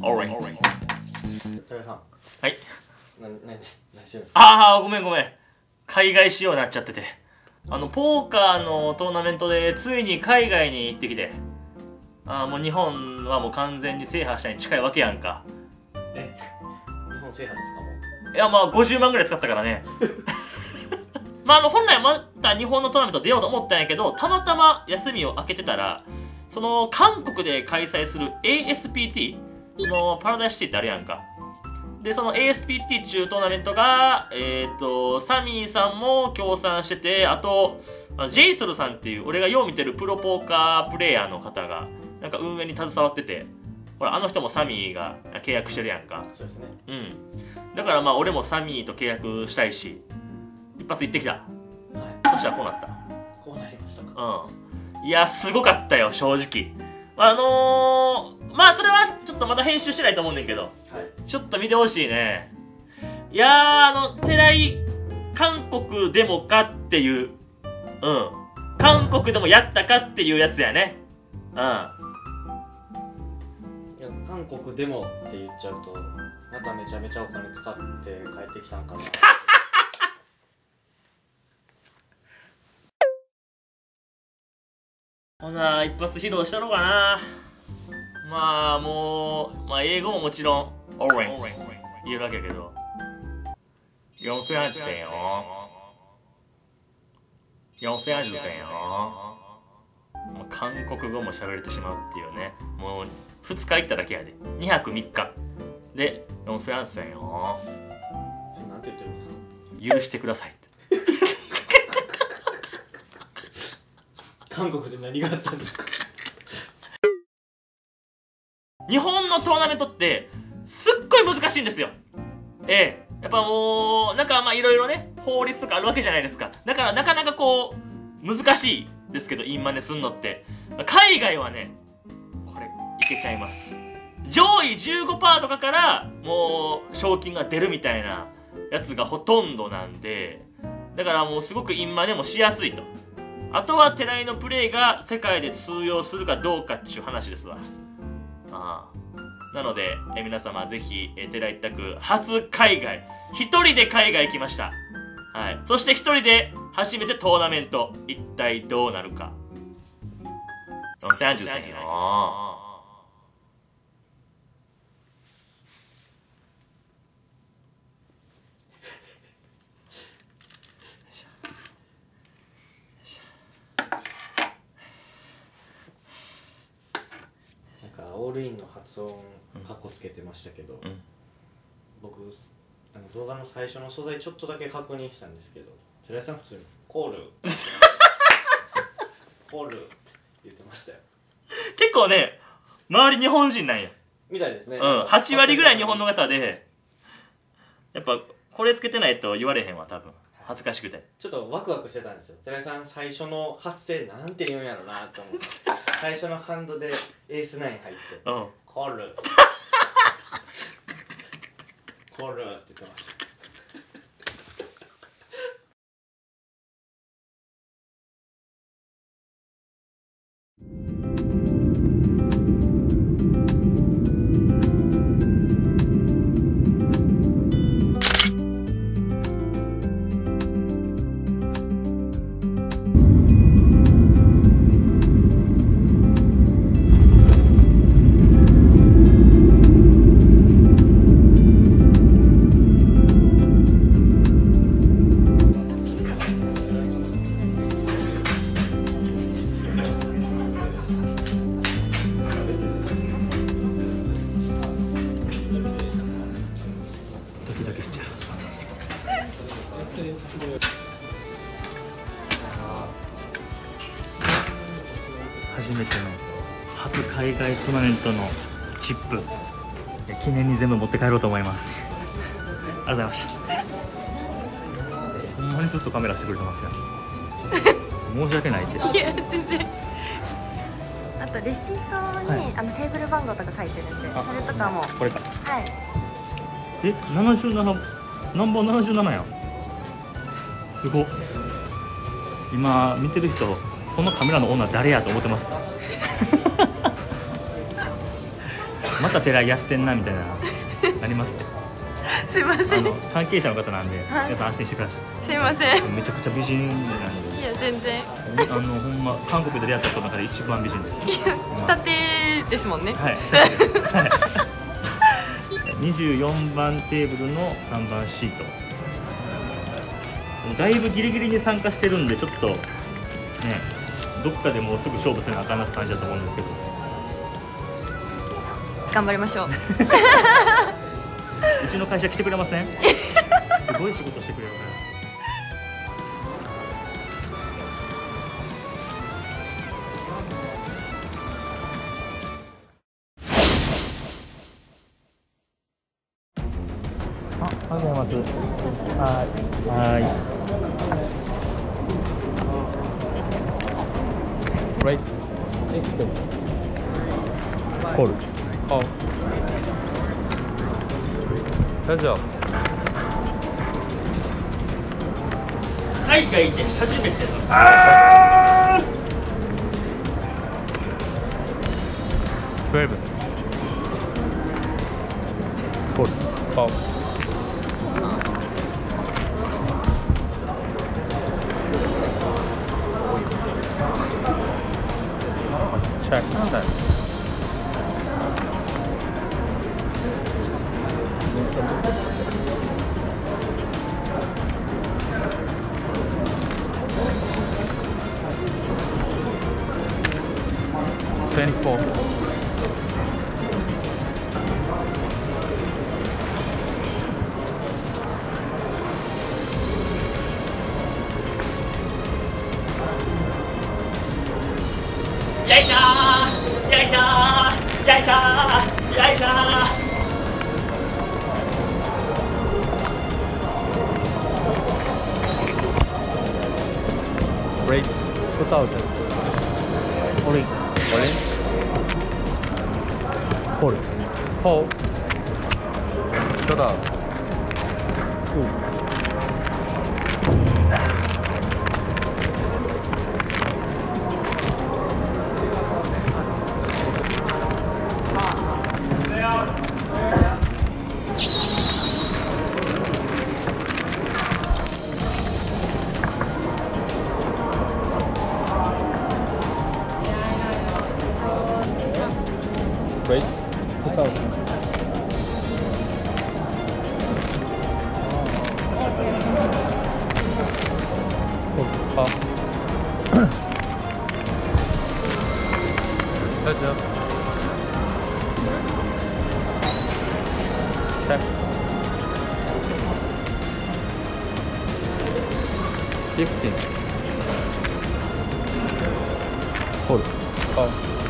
オレン。 高さん。 はい。 何してるんですか。 ああ、ごめん。海外仕様になっちゃってて。ポーカーのトーナメントでついに海外に行ってきて。もう日本はもう完全に制覇したに近いわけやんか。 日本制覇ですかもう。 いや、まあ50万ぐらい使ったからね。本来また日本のトーナメント出ようと思ったんやけど、たまたま休みを空けてたら、その韓国で開催する ASPT のパラダイスシティってあるやんか。で、その ASPT 中トーナメントが、サミーさんも協賛してて、あと、ジェイソルさんっていう、俺がよう見てるプロポーカープレイヤーの方が、なんか運営に携わってて、ほら、あの人もサミーが契約してるやんか。 そうですね。 うん。だからまあ、俺もサミーと契約したいし、一発行ってきた。はい。そしたらこうなった。 こうなりましたか。 うん。いや、すごかったよ、正直。まあ、それはちょっとまだ編集してないと思うねんけど、はい、ちょっと見てほしいね。いやー、寺井、韓国でもかっていう、うん。韓国でもやったかっていうやつやね。うん。いや、 韓国でもって言っちゃうと、まためちゃめちゃお金使って帰ってきたんかな。 ほな、一発披露したのかな。まあもう、まあ英語ももちろんオレン言えるわけやけど、4フェアジュセンよ、4フェアジュセンよ。もう韓国語も喋れてしまうっていうね。もう2日行っただけやで、2泊3日で4フェアジュセンよ。 それなんて言ってるんですか。 許してくださいって。 韓国で何があったんですか。 日本のトーナメントってすっごい難しいんですよ。やっぱもうなんかまあいろいろね、法律とかあるわけじゃないですか。だからなかなかこう難しいですけど、インマネすんのって。海外はね、これいけちゃいます。上位 15% とかからもう賞金が出るみたいなやつがほとんどなんで、だからもうすごくインマネもしやすいと。あとは寺井のプレイが世界で通用するかどうかっちゅう話ですわ。なので、皆様ぜひ、寺井拓初海外、一人で海外行きました。はい。そして一人で初めてトーナメント、一体どうなるか。30歳よ。 オールインの発音カッコつけてましたけど、僕動画の最初の素材ちょっとだけ確認したんですけど、寺井さん普通にコールコールって言ってましたよ。 結構ね、周り日本人なんやみたいですね。 8割ぐらい日本の方で、やっぱこれつけてないと言われへんわ、多分恥ずかしくて。 ちょっとワクワクしてたんですよ。寺井さん最初の発声なんて言うんやろなと思って最初のハンドでエース9入って、コールコールって言ってました。 初めての初海外トーナメントのチップ、記念に全部持って帰ろうと思います。ありがとうございました。ほんまにずっとカメラしてくれてますよ。申し訳ないって。 いや全然。あとレシートに、テーブル番号とか書いてるんで、それとかもこれか。 はい。 77ナンバー77やん。すごっ。今見てる人、このカメラのオーナー誰やと思ってますか？ また寺井やってんなみたいなあります。 すいません。 関係者の方なんで、 はい、 皆さん安心してください。 すいません。 めちゃくちゃ美人なんで。 いや全然。 ほんま韓国で出会った人の中で一番美人です。 いや下手ですもんね。 はい。24番テーブルの3番シート。だいぶギリギリに参加してるんでちょっとね、どっかでもうすぐ勝負せなあかんなって感じだと思うんですけど。 頑張りましょう。 うちの会社来てくれません？すごい仕事してくれるから。おはようございます。はい。Right. Hold. Oh. 大丈夫。海外で初めての。12. Hold. Oh. Check. Twenty-four. Rate 2000. Orange. Orange. Hold. Hold. Shut up. Ooh. Rate 2000. Good job. Check. 15. Hold. Oh.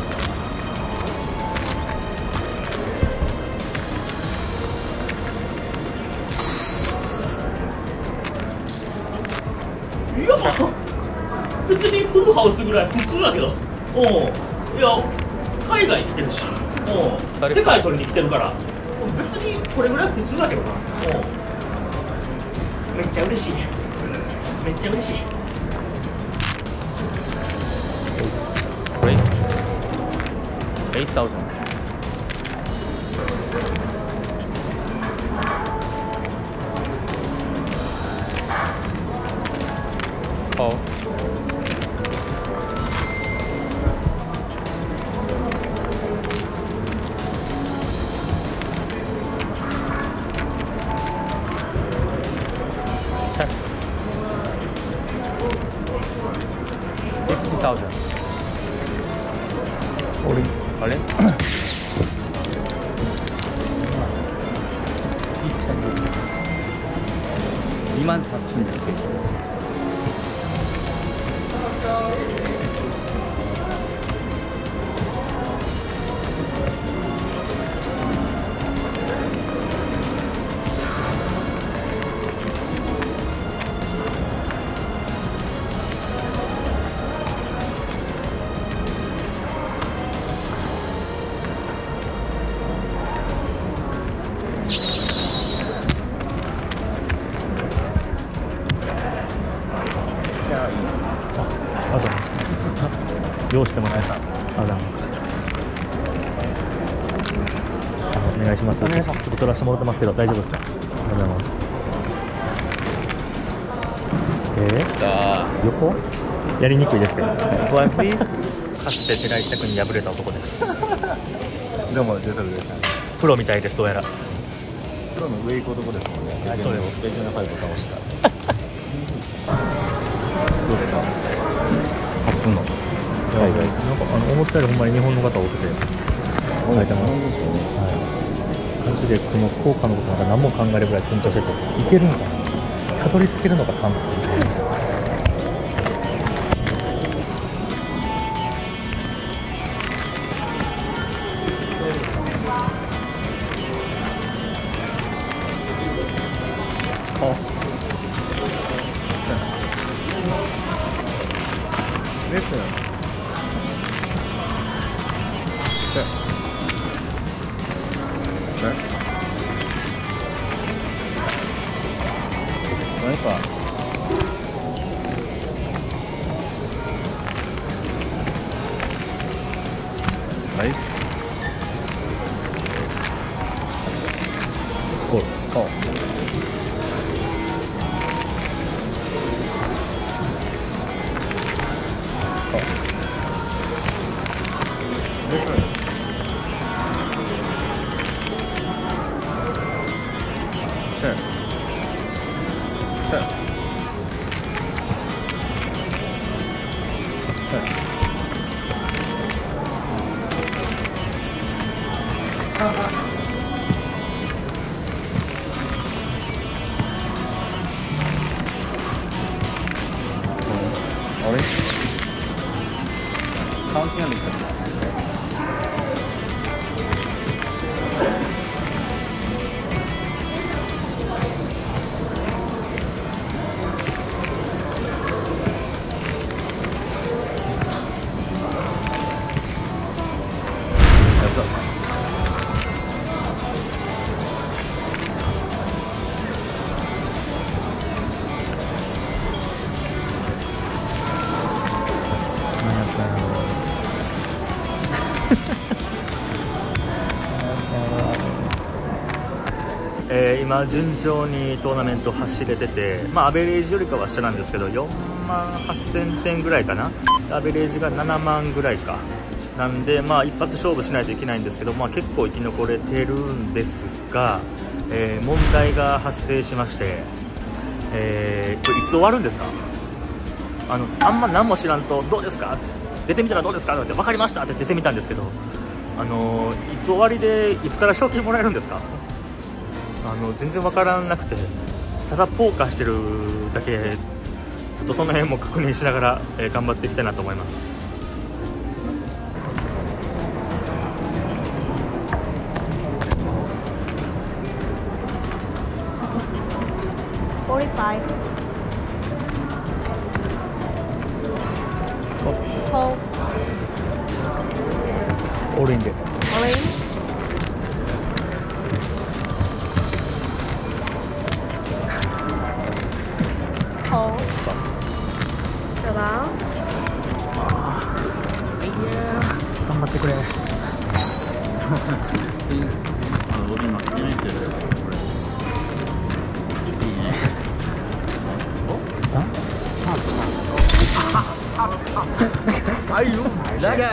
いや別にフルハウスぐらい普通だけど、いや海外来てるし、世界取りに来てるから別にこれぐらい普通だけどな。めっちゃ嬉しい、めっちゃ嬉しい。 Rate 8,000. Oh. Check. 50,000. All in. All in. 24,600. お願いします。ちょっと撮らせてもらってますけど大丈夫ですか？ありがとうございます。横やりにくいですけど。かつて寺井拓に敗れた男です。 でも出てるですね。 プロみたいです。どうやらプロの上行く男ですもんね。 はい、そうです。 レジェンド5を倒した。 どうですか？初の海外。なんか思ったよりほんまに日本の方多くて書いてます。はい。マジでこの効果のことなんか何も考えるぐらい緊張してて、いけるのかな。たどり着けるのか韓国みたいな。今順調にトーナメント走れてて、アベレージよりかは下なんですけど4万8000点ぐらいかな。アベレージが7万ぐらいかなんで、一発勝負しないといけないんですけど、結構生き残れてるんですが、問題が発生しまして、これいつ終わるんですか？あんま何も知らんとどうですか出てみたらどうですかって分かりましたって出てみたんですけど、いつ終わりでいつから賞金もらえるんですか？全然分からなくて、ただポーカーしてるだけ、ちょっとその辺も確認しながら、頑張っていきたいなと思います。 45 Hold. オールインで All in. Hold. Go down. 頑張ってくれ。 僕今初めてるよこれ。いいね。 哎呦，来个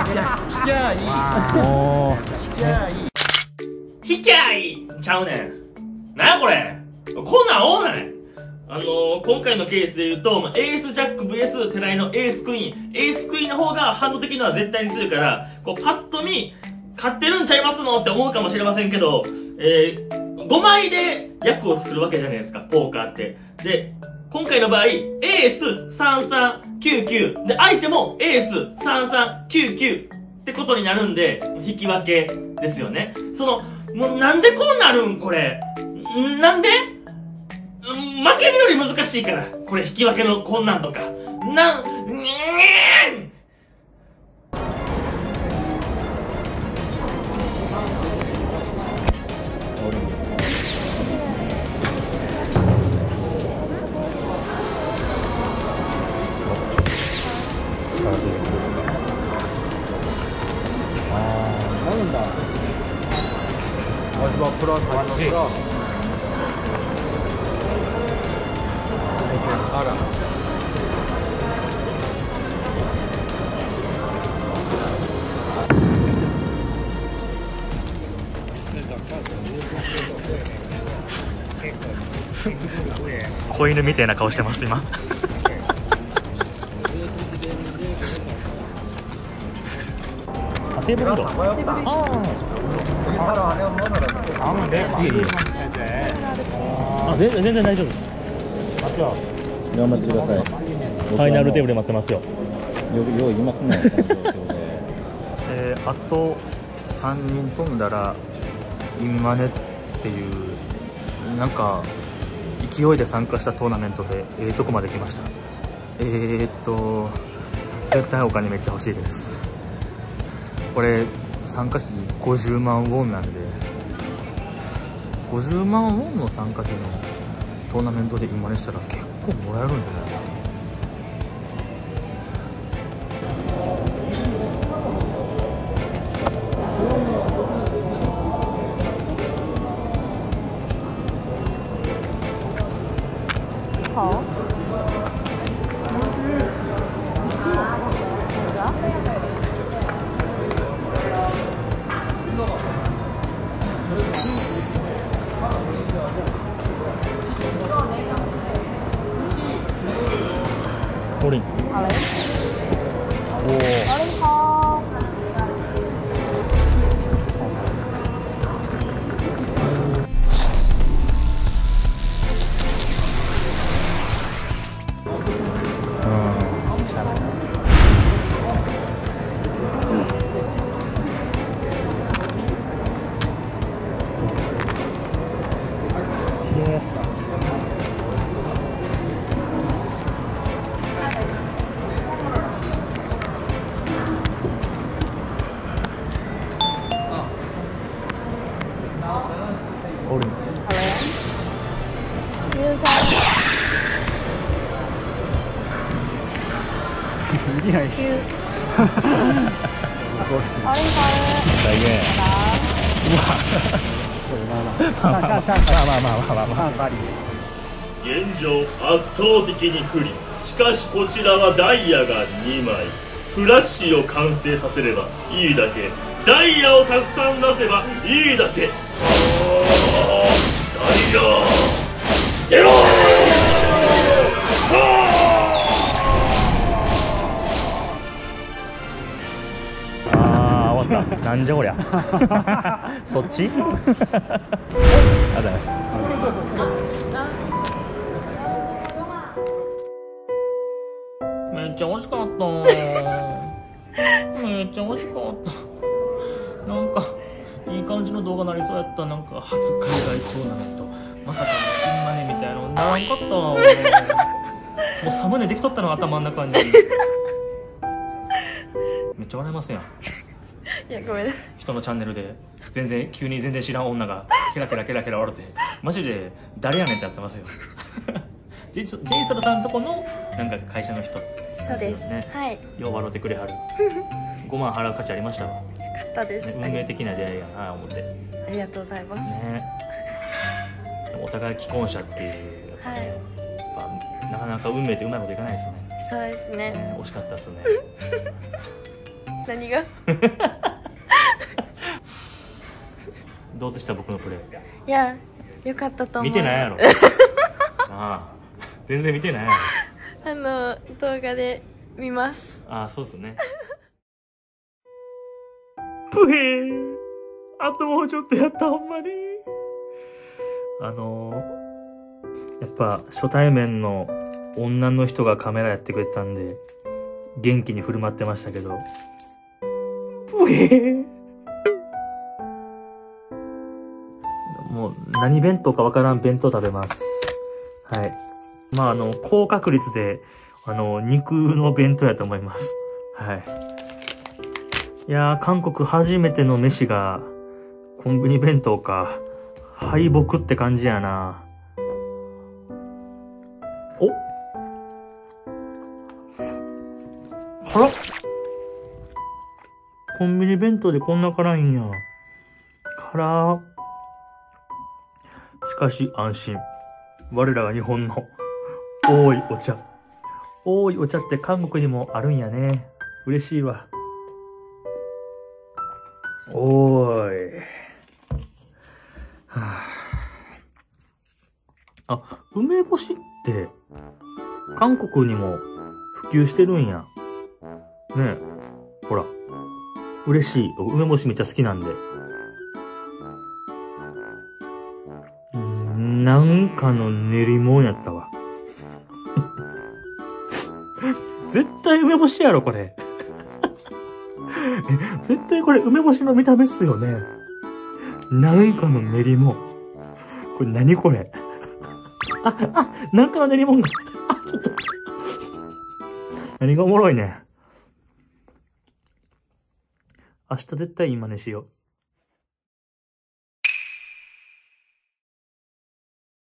も引きゃいいちゃうねん。なんやこれ。こんなん多ない。今回のケースで言うと、エースジャック VS 寺井のエースクイーン。エースクイーンの方がハンド的には絶対に強いから、こうパッと見、勝ってるんちゃいますのって思うかもしれませんけど、5枚で役を作るわけじゃないですか、ポーカーって。で、今回の場合、エース3399で、相手もエース3399ってことになるんで、引き分けですよね。もうなんでこうなるんこれ。なんで負けるより難しいから。これ引き分けのこんなんとか。 なるんだ。 子犬みたいな顔してます今。テーブルうどん。全然大丈夫です。 頑張ってください。 ファイナルテーブルで待ってますよ。 よう言いますね。この状況であと3人飛んだらインマネっていうなんか勢いで参加したトーナメントでとこまで来ました。絶対お金めっちゃ欲しいです。これ参加費50万ウォンなんで、50万ウォンの参加費のトーナメントでインマネしたら結構もらえるんじゃないかな。オリン。 現状圧倒的に不利。しかしこちらはダイヤが2枚。フラッシュを完成させればいいだけ。ダイヤをたくさん出せばいいだけ。ダイヤ出ろ終わった。なんじゃこりゃ。そっち。ありがとうございました。めっちゃ美味しかった。めっちゃ美味しかった。なんかいい感じの動画なりそうやった。なんか初海外トーナメント、まさかのインマネみたいなのならんかった。もうサムネできとったの頭の中に。めっちゃ笑いますやん。 いやごめんなさい。 人のチャンネルで急に全然知らん女がケラケラケラケラ笑ってマジで誰やねんってやってますよ。ジェイソルさんとこのなんか会社の人、 そうですね。はい。 よう笑ってくれはる。5万払う価値ありましたわ。 よかったです。 運命的な出会いやな思って。 ありがとうございます。 ね。お互い既婚者っていう、 はい。 やっぱなかなか運命ってうまいこといかないですね。 そうですね。 惜しかったですね。 何が？ どうでした僕のプレー？ いや、よかったと思う。 見てないやろ。ああ、全然見てないやろ。 動画で見ます。 ああ、そうですね。プヘー。あともうちょっとやった、ほんまに。やっぱ初対面の女の人がカメラやってくれたんで元気に振る舞ってましたけど、プヘー。もう何弁当かわからん弁当食べます。はい。まあ高確率で肉の弁当やと思います。はい。いやー、韓国初めての飯がコンビニ弁当か。敗北って感じやな。お、辛っ。コンビニ弁当でこんな辛いんや。辛っ。 かし安心。我らが日本の多いお茶。多いお茶って韓国にもあるんやね。嬉しいわ。おーい。はあ、梅干しって、韓国にも普及してるんや。ねえ。ほら。嬉しい。梅干しめっちゃ好きなんで。なんかの練り物やったわ。絶対梅干しやろ、これ。絶対これ梅干しの見た目っすよね。なんかの練り物。これ何これ。なんかの練り物が。ちょっと。何がおもろいね。明日絶対いい真似しよう。